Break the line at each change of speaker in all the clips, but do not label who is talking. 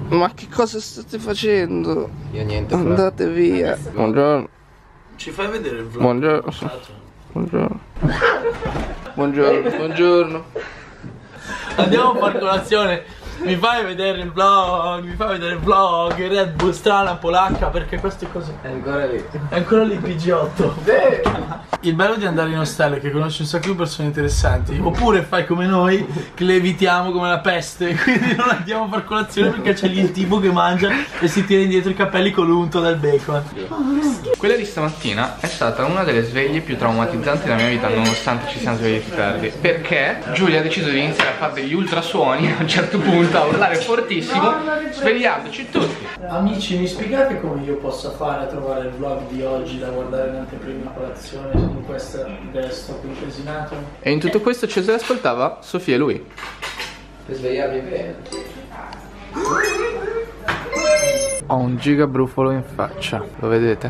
Ma che cosa state facendo?
Io niente.
Andate via. Buongiorno.
Ci fai vedere il vlog?
Buongiorno. Buongiorno. Buongiorno. Buongiorno.
Andiamo a fare colazione. Mi fai vedere il vlog, il Red Bull strana polacca, perché queste cose.
È ancora lì.
È ancora lì PG8. Il bello di andare in ostello è che conosci un sacco di persone interessanti. Oppure fai come noi, che le evitiamo come la peste. Quindi non andiamo a fare colazione perché c'è lì il tipo che mangia e si tira indietro i capelli con l'unto del bacon.
Quella di stamattina è stata una delle sveglie più traumatizzanti della mia vita, nonostante ci siamo svegliati tardi. Perché Giulia ha deciso di iniziare a fare degli ultrasuoni a un certo punto, a urlare fortissimo, svegliandoci tutti.
Amici, mi spiegate come io possa fare a trovare il vlog di oggi da guardare in anteprima colazione in questa destra qui impesinato?
E in tutto questo Cesare ascoltava Sofia e lui.
Per svegliarmi bene.
Ho un giga brufolo in faccia, lo vedete?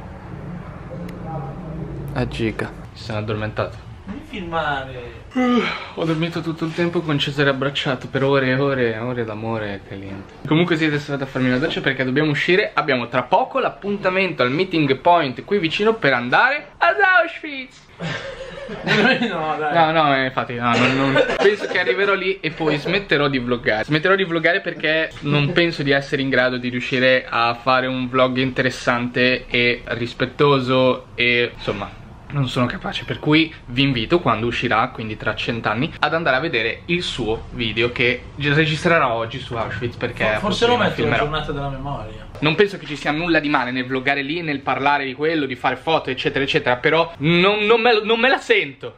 È giga. Si sono addormentato.
Non filmare.
Ho dormito tutto il tempo con Cesare abbracciato per ore e ore, ore d'amore caliente. Comunque sì, adesso vado a farmi una doccia perché dobbiamo uscire. Abbiamo tra poco l'appuntamento al meeting point qui vicino per andare ad Auschwitz.
No, dai.
No, infatti non penso che arriverò lì e poi smetterò di vloggare. Smetterò di vloggare perché non penso di essere in grado di riuscire a fare un vlog interessante e rispettoso e insomma non sono capace, per cui vi invito quando uscirà, quindi tra 100 anni, ad andare a vedere il suo video che registrerò oggi su Auschwitz, perché
forse lo metto la giornata della memoria.
Non penso che ci sia nulla di male nel vloggare lì, nel parlare di quello, di fare foto eccetera eccetera, però non me la sento.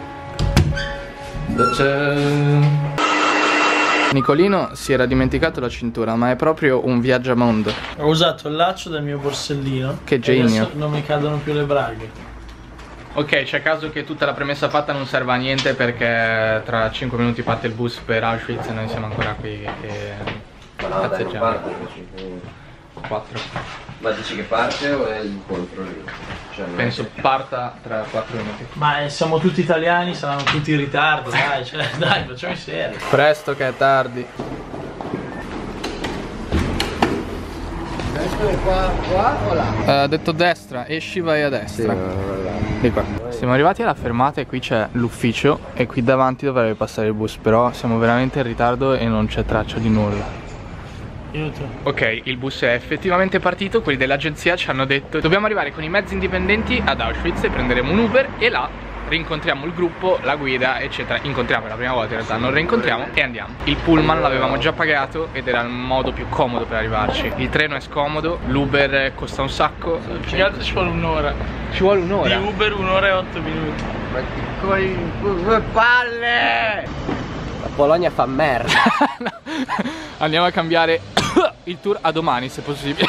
Nicolino si era dimenticato la cintura, ma è proprio un viaggiamondo.
Ho usato il laccio del mio borsellino.
Che genio.
Adesso non mi cadono più le braghe.
Ok, c'è caso che tutta la premessa fatta non serva a niente perché tra 5 minuti parte il bus per Auschwitz e noi siamo ancora qui che cazzeggiamo. 4.
Ma dici che parte o è l'incontro lì? Cioè,
penso parta tra 4 minuti.
Ma siamo tutti italiani, saranno tutti in ritardo, dai, cioè, dai, facciamo serio.
Presto che è tardi.
Qua o là?
Ha detto destra, esci vai a destra. Di qua. Siamo arrivati alla fermata e qui c'è l'ufficio e qui davanti dovrebbe passare il bus, però siamo veramente in ritardo e non c'è traccia di nulla. Ok, il bus è effettivamente partito, quelli dell'agenzia ci hanno detto dobbiamo arrivare con i mezzi indipendenti ad Auschwitz e prenderemo un Uber e là rincontriamo il gruppo, la guida eccetera. Incontriamo per la prima volta in realtà, non rincontriamo e andiamo. Il pullman l'avevamo già pagato ed era il modo più comodo per arrivarci. Il treno è scomodo, l'Uber costa un sacco.
Più che altro ci vuole un'ora.
Ci vuole un'ora?
Di Uber 1 ora e 8 minuti.
Ma che due palle! La Polonia fa merda.
No. Andiamo a cambiare il tour a domani se possibile.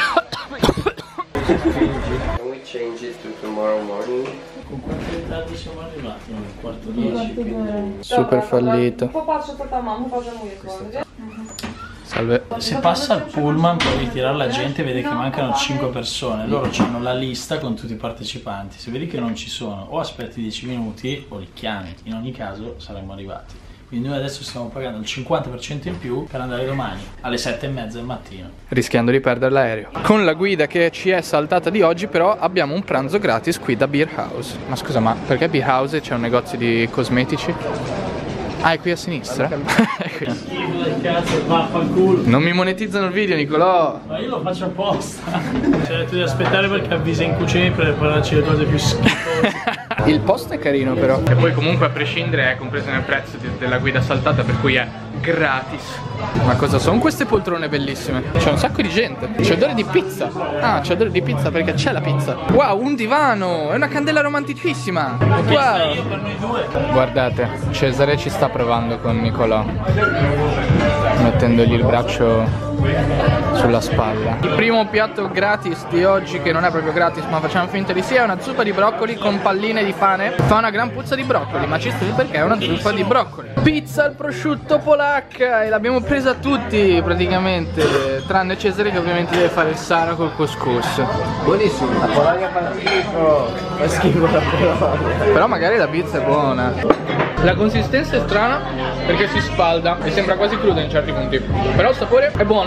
Can we change it to tomorrow morning?
Con quanti ritardi siamo arrivati? Un quarto 10.
Super fallito.
Popatrzę, to mamma, facciamo io.
Salve.
Se passa il pullman per ritirare la gente vede che mancano 5 persone. Loro hanno la lista con tutti i partecipanti. Se vedi che non ci sono, o aspetti 10 minuti o li chiami. In ogni caso saremmo arrivati. Quindi noi adesso stiamo pagando il 50% in più per andare domani alle 7:30 del mattino,
rischiando di perdere l'aereo. Con la guida che ci è saltata di oggi però abbiamo un pranzo gratis qui da Beer House. Ma scusa, ma perché Beer House c'è un negozio di cosmetici? Ah, è qui a sinistra?
Schifo del cazzo, vaffanculo.
Non mi monetizzano il video, Nicolò.
Ma io lo faccio apposta. Cioè tu devi aspettare perché avvisa in cucina per prepararci le cose più schifose.
Il posto è carino però. E poi comunque a prescindere è compreso nel prezzo della guida saltata, per cui è gratis. Ma cosa sono queste poltrone bellissime? C'è un sacco di gente. C'è odore di pizza. Ah, c'è odore di pizza perché c'è la pizza. Wow, un divano. È una candela romanticissima. Wow.
Io per noi due.
Guardate, Cesare ci sta provando con Nicolò, mettendogli il braccio sulla spalla. Il primo piatto gratis di oggi, che non è proprio gratis ma facciamo finta di sì, è una zuppa di broccoli con palline di pane. Fa una gran puzza di broccoli, ma ci spiego perché è una zuppa di broccoli. Pizza al prosciutto polacca, e l'abbiamo presa tutti praticamente, tranne Cesare che ovviamente deve fare il sara col couscous.
Buonissimo, la Polonia fa schifo. Fa schifo la Polonia.
Però magari la pizza è buona. La consistenza è strana perché si spalda e sembra quasi cruda in certi punti, però il sapore è buono.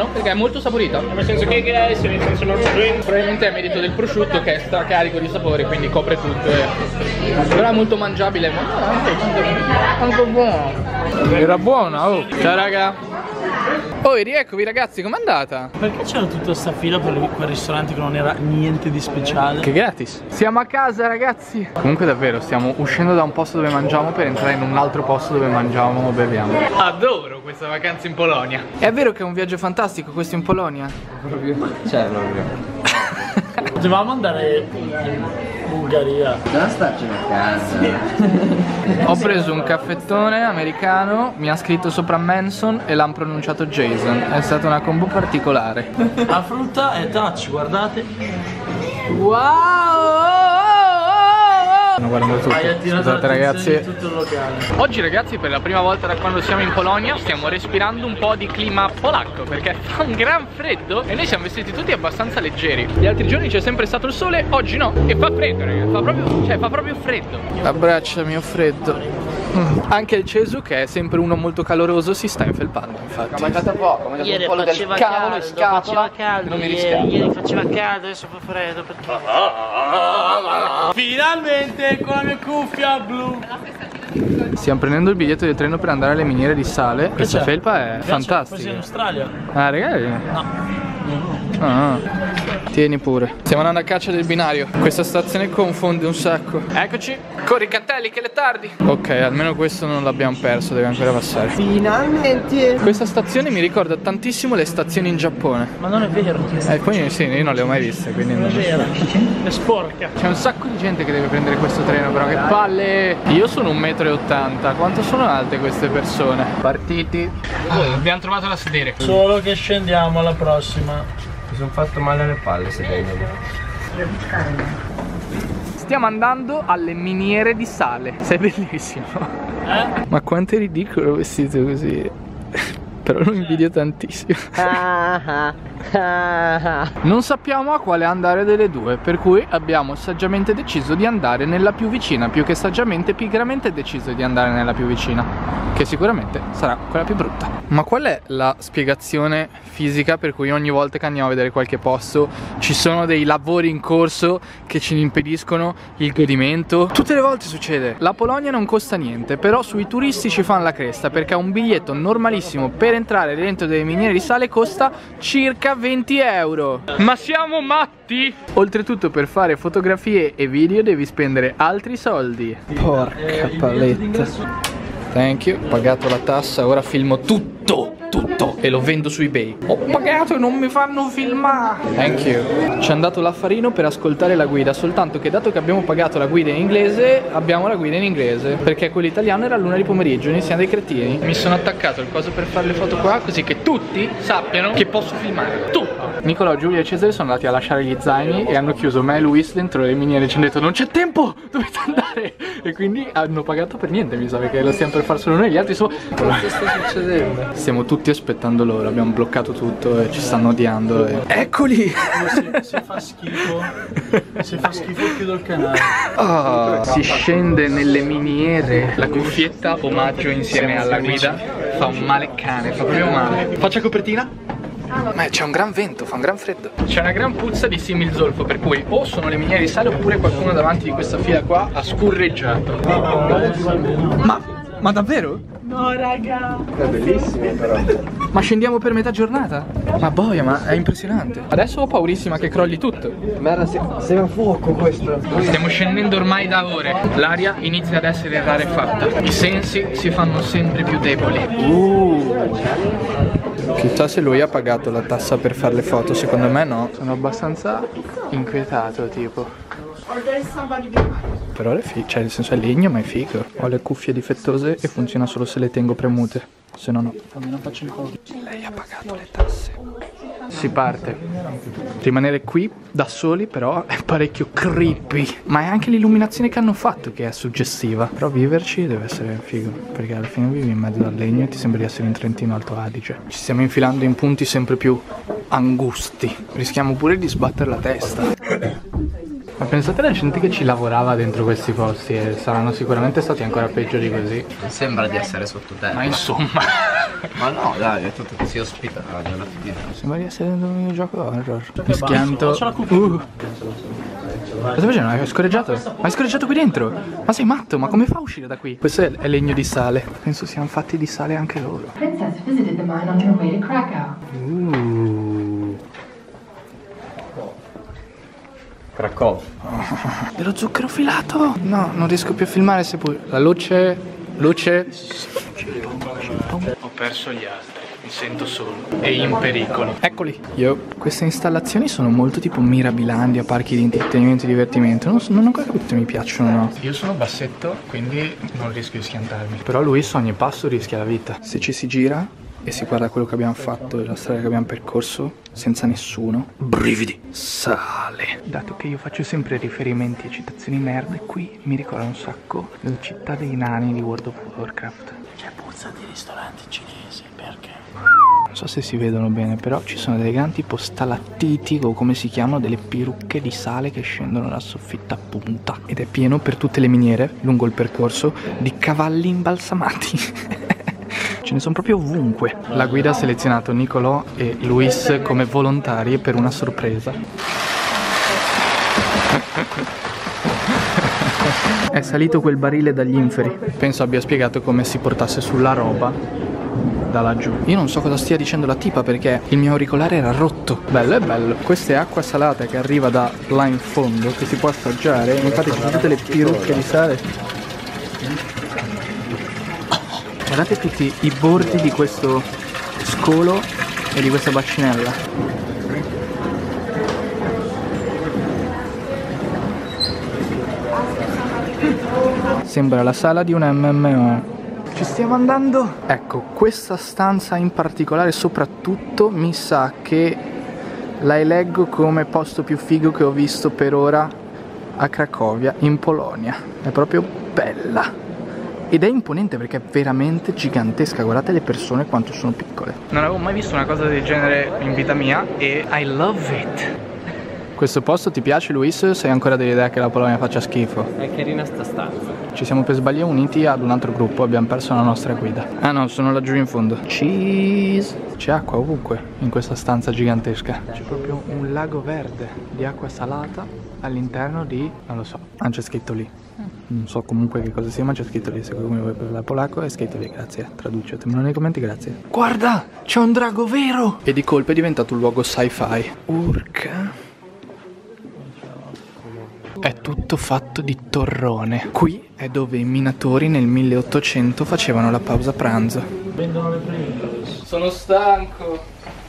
buono perché è molto saporito. Nel senso che probabilmente è merito del prosciutto che è stracarico di sapore, quindi copre tutto. Però è molto mangiabile, ma anche buono. Era buona, oh. Ciao raga. Oh, rieccovi ragazzi, com'è andata?
Perché c'era tutta sta fila per quel ristorante che non era niente di speciale?
Che gratis. Siamo a casa ragazzi. Comunque davvero stiamo uscendo da un posto dove mangiamo per entrare in un altro posto dove mangiamo o beviamo. Adoro questa vacanza in Polonia. È vero che è un viaggio fantastico questo in Polonia?
Proprio. Cioè proprio.
Dovevamo andare in Bulgaria.
Non starcene a casa.
Ho preso un caffettone americano, mi ha scritto sopra Manson e l'hanno pronunciato Jason. È stata una combo particolare.
La frutta è touch, guardate.
Wow! Stanno guardando tutto. Scusate ragazzi.
Tutto il locale.
Oggi ragazzi per la prima volta da quando siamo in Polonia stiamo respirando un po' di clima polacco perché fa un gran freddo e noi siamo vestiti tutti abbastanza leggeri. Gli altri giorni c'è sempre stato il sole, oggi no. E fa freddo ragazzi, fa proprio freddo. Abbracciami, ho freddo. Anche il Cesu, che è sempre uno molto caloroso, si sta infelpando infatti.
Ho mangiato poco, ho mangiato
Ieri
un pollo del cavolo e scatola.
caldo, ieri faceva caldo, adesso fa freddo perché...
Finalmente con la mia cuffia blu.
Stiamo prendendo il biglietto del treno per andare alle miniere di sale. Questa felpa è
Così
fantastica.
in Australia?
Ah ragazzi?
No.
Ah. Tieni pure. Stiamo andando a caccia del binario. Questa stazione confonde un sacco. Eccoci. Corri Cantelli che è tardi. Ok, almeno questo non l'abbiamo perso, deve ancora passare.
Finalmente.
Questa stazione mi ricorda tantissimo le stazioni in Giappone.
Ma non è vero.
Poi sì, io non le ho mai viste, quindi
Non è vera. È sporca.
C'è un sacco di gente che deve prendere questo treno, però che palle. Io sono 1,80 m. Quanto sono alte queste persone? Partiti. Abbiamo trovato da sedere.
Solo che scendiamo alla prossima.
Mi sono fatto male alle palle sedendo.
Stiamo andando alle miniere di sale. Sei bellissimo. Ma quanto è ridicolo vestito così. Però lo invidio tantissimo. Non sappiamo a quale andare delle due, per cui abbiamo saggiamente deciso di andare nella più vicina. Più che saggiamente, pigramente deciso di andare nella più vicina, che sicuramente sarà quella più brutta. Ma qual è la spiegazione fisica per cui ogni volta che andiamo a vedere qualche posto ci sono dei lavori in corso che ci impediscono il godimento? Tutte le volte succede. La Polonia non costa niente, però sui turisti ci fanno la cresta, perché un biglietto normalissimo per entrare dentro delle miniere di sale costa circa 20 euro. Ma siamo matti? Oltretutto per fare fotografie e video devi spendere altri soldi. Porca paletta. Thank you. Ho pagato la tassa, ora filmo tutto e lo vendo su eBay. Ho pagato e non mi fanno filmare. Thank you. Ci è andato l'affarino per ascoltare la guida, soltanto che dato che abbiamo pagato la guida in inglese, abbiamo la guida in inglese, perché quello italiano era l'1 di pomeriggio, noi siamo dei cretini. Mi sono attaccato il coso per fare le foto qua, così che tutti sappiano che posso filmare tutto. Nicolò, Giulia e Cesare sono andati a lasciare gli zaini e hanno chiuso me e Luis dentro le miniere. Ci hanno detto non c'è tempo, dovete andare. E quindi hanno pagato per niente, mi sa, perché lo stiamo per fare solo noi, gli altri sono...
Cosa sta succedendo?
Stiamo tutti aspettando loro, abbiamo bloccato tutto e ci stanno odiando e... Eccoli!
Se fa schifo chiudo il canale.
Si scende nelle miniere. La cuffietta omaggio insieme alla guida fa un male cane, fa proprio male. Faccia copertina? Ma c'è un gran vento, fa un gran freddo. C'è una gran puzza di similzolfo, per cui o sono le miniere di sale oppure qualcuno davanti di questa fila qua ha scurreggiato. Ma davvero?
No raga.
È bellissimo però.
Ma scendiamo per metà giornata? Ma boia, ma è impressionante. Adesso ho paurissima che crolli tutto.
Merda, sembra fuoco questo.
Stiamo scendendo ormai da ore. L'aria inizia ad essere rarefatta. I sensi si fanno sempre più deboli. Chissà se lui ha pagato la tassa per fare le foto, secondo me no. Sono abbastanza inquietato, tipo. Però cioè nel senso è legno, ma è figo. Ho le cuffie difettose e funziona solo se le tengo premute, se no no. Lei ha pagato le tasse. Si parte. Rimanere qui da soli però è parecchio creepy. Ma è anche l'illuminazione che hanno fatto che è suggestiva. Però viverci deve essere figo, perché alla fine vivi in mezzo al legno e ti sembra di essere in Trentino Alto Adige. Ci stiamo infilando in punti sempre più angusti. Rischiamo pure di sbattere la testa. Ma pensate alla gente che ci lavorava dentro questi posti e saranno sicuramente stati ancora peggio di così.
Sembra di essere sottoterra.
Ma insomma.
Ma no, dai, è tutto così ospitale alla fine.
Sembra di essere dentro un videogioco horror. Mi schianto. Cosa stai facendo? Hai scorreggiato? Ma hai scorreggiato qui dentro? Ma sei matto? Ma come fa a uscire da qui? Questo è legno di sale. Penso siano fatti di sale anche loro.
Princess visited the mine on her way to Krakow.
Cracovia.
Dello zucchero filato! No, non riesco più a filmare se poi. La luce. Luce. Ho perso gli altri. Mi sento solo e in pericolo. Eccoli. Queste installazioni sono molto tipo Mirabilandia, parchi di intrattenimento e divertimento. Non ho ancora capito se mi piacciono o no. Io sono bassetto, quindi non rischio di schiantarmi. Però Luis ogni passo rischia la vita. Se ci si gira e si guarda quello che abbiamo fatto e la strada che abbiamo percorso senza nessuno, brividi, sale. Dato che io faccio sempre riferimenti e citazioni nerd, qui mi ricorda un sacco la città dei nani di World of Warcraft.
C'è puzza di ristoranti cinesi, perché?
Non so se si vedono bene, però ci sono delle grandi tipo stalattiti o come si chiamano, delle pirucche di sale che scendono dalla soffitta a punta. Ed è pieno per tutte le miniere, lungo il percorso, di cavalli imbalsamati. Ce ne sono proprio ovunque. La guida ha selezionato Nicolò e Luis come volontari per una sorpresa. È salito quel barile dagli inferi. Penso abbia spiegato come si portasse sulla roba da laggiù. Io non so cosa stia dicendo la tipa perché il mio auricolare era rotto. Bello, è bello. Questa è acqua salata che arriva da là in fondo, che si può assaggiare. Infatti ci sono tutte le pirucche di sale. Guardate tutti i bordi di questo scolo e di questa bacinella. Sembra la sala di un MMO. Ci stiamo andando? Ecco, questa stanza in particolare soprattutto mi sa che la eleggo come posto più figo che ho visto per ora a Cracovia, in Polonia. È proprio bella. Ed è imponente perché è veramente gigantesca. Guardate le persone quanto sono piccole. Non avevo mai visto una cosa del genere in vita mia e I love it. Questo posto ti piace, Luis? Sei ancora dell'idea che la Polonia faccia schifo?
È carina sta stanza.
Ci siamo per sbaglio uniti ad un altro gruppo. Abbiamo perso la nostra guida. Ah no, sono laggiù in fondo. Cheese. C'è acqua ovunque in questa stanza gigantesca. C'è proprio un lago verde di acqua salata all'interno di... non lo so, c'è scritto lì. Non so comunque che cosa sia, ma c'è scritto lì. Se qualcuno vuole parlare polacco è scritto lì, grazie. Traducetemelo nei commenti, grazie. Guarda, c'è un drago vero! E di colpo è diventato un luogo sci-fi. Urca. È tutto fatto di torrone. Qui è dove i minatori nel 1800 facevano la pausa pranzo.
Vendono le Pringles.
Sono stanco.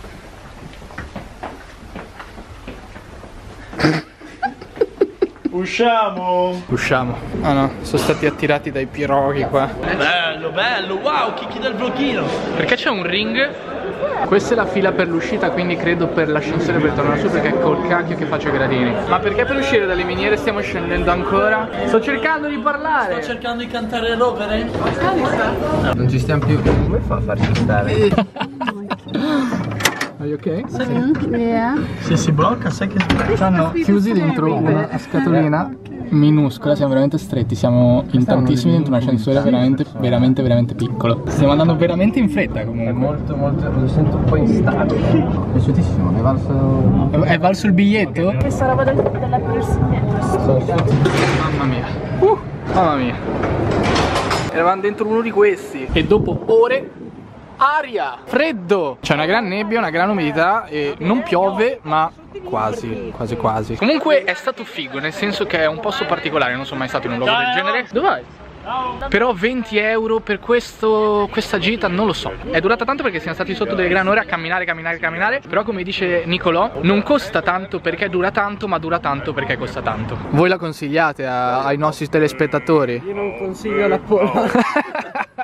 Usciamo!
Usciamo. Ah no, sono stati attirati dai piroghi qua.
Bello, bello, wow, chicchi del vloghino.
Perché c'è un ring? Questa è la fila per l'uscita, quindi credo per l'ascensore per tornare su, perché è col cacchio che faccio i gradini. Ma perché per uscire dalle miniere stiamo scendendo ancora? Sto cercando di parlare.
Sto cercando di cantare rovere.
Non ci stiamo più. Come fa a farci stare?
Are you okay?
Yeah.
Se si blocca, sai che
Ci hanno chiusi dentro una scatolina minuscola, siamo veramente stretti, siamo in tantissimi dentro un ascensore veramente piccolo. Stiamo andando veramente in fretta comunque.
Molto, lo sento un po' instabile. È piaciutissimo,
È valso il biglietto?
Questa roba della persona.
Mamma mia. Mamma mia. Eravamo dentro uno di questi e dopo ore aria, freddo. C'è una gran nebbia, una gran umidità e non piove, ma quasi. Comunque è stato figo, nel senso che è un posto particolare, non sono mai stato in un luogo del genere. Dove vai? Però 20 euro per questa gita non lo so. È durata tanto perché siamo stati sotto delle gran ore a camminare. Però come dice Nicolò, non costa tanto perché dura tanto, ma dura tanto perché costa tanto. Voi la consigliate ai nostri telespettatori?
Io non consiglio la Polonia.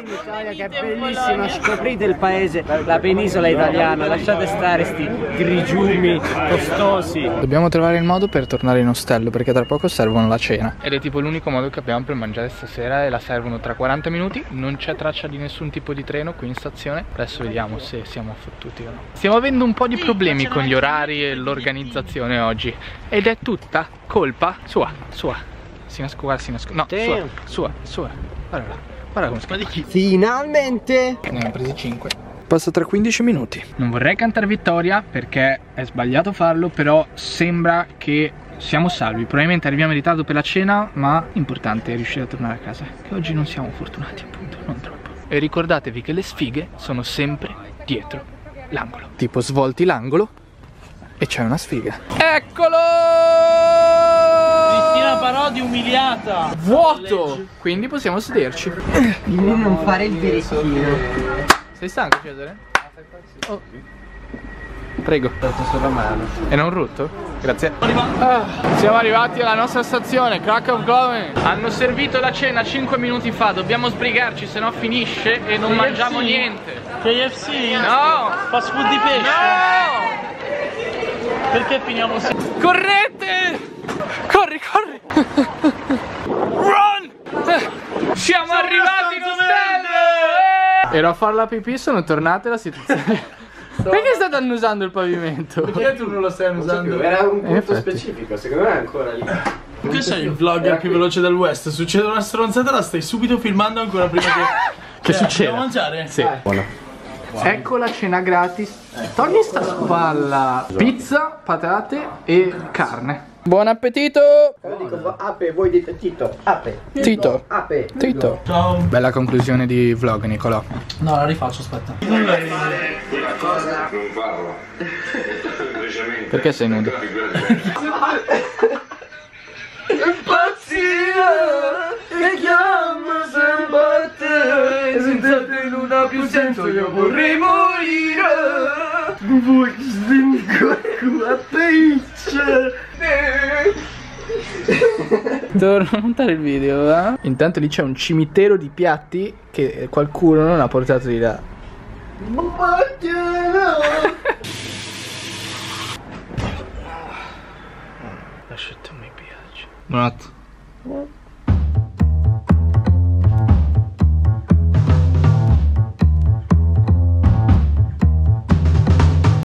Italia che è bellissima, scoprite il paese, la penisola italiana, lasciate stare sti grigiumi costosi.
Dobbiamo trovare il modo per tornare in ostello perché tra poco servono la cena. Ed è tipo l'unico modo che abbiamo per mangiare stasera e la servono tra 40 minuti. Non c'è traccia di nessun tipo di treno qui in stazione. Adesso vediamo se siamo fottuti o no. Stiamo avendo un po' di problemi con gli orari e l'organizzazione oggi. Ed è tutta colpa sua. Si nasconde, no, sua. Guarda là. Guarda come si chiama.
Finalmente!
Ne abbiamo presi 5. Passa tra 15 minuti. Non vorrei cantare vittoria perché è sbagliato farlo, però sembra che siamo salvi. Probabilmente arriviamo in ritardo per la cena, ma l'importante è riuscire a tornare a casa. Che oggi non siamo fortunati, appunto, non troppo. E ricordatevi che le sfighe sono sempre dietro l'angolo. Tipo svolti l'angolo e c'è una sfiga. Eccolo!
Cristina Parodi umiliata.
Vuoto! Quindi possiamo sederci.
Dimmi non fare il birichino.
Sei stanco, Cesare? Oh. Prego. E non rutto? Grazie. Siamo arrivati alla nostra stazione, Krakow Globen. Hanno servito la cena 5 minuti fa. Dobbiamo sbrigarci, se no finisce e non mangiamo niente.
KFC?
No!
Fast food di pesce?
No!
Perché finiamo sempre?
Correte! Corri! Run! Siamo arrivati in ostello! Ero a fare la pipì, sono tornate la situazione. Perché state annusando il pavimento?
Perché tu non lo stai annusando?
Era un punto specifico, secondo me è ancora lì.
Tu sei il vlogger più veloce del West. Succede una stronzata, la stai subito filmando ancora prima che
succeda?
Dobbiamo mangiare?
Sì. Buono. Ecco la cena gratis. Togli sta spalla. Pizza, patate e carne. Buon appetito!
Io dico ape, voi dite Tito. Ape.
Tito.
Ape.
Tito.
Ciao.
Bella conclusione di vlog, Nicolò.
No, la rifaccio, aspetta.
Perché sei nudo?
Mi chiamo sempre te, senza te non ha più senso, io vorrei morire. Vuoi svinco a pizza?
Torno a montare il video, eh? Intanto lì c'è un cimitero di piatti che qualcuno non ha portato di là. Lasciate mi piace. Buonanotte.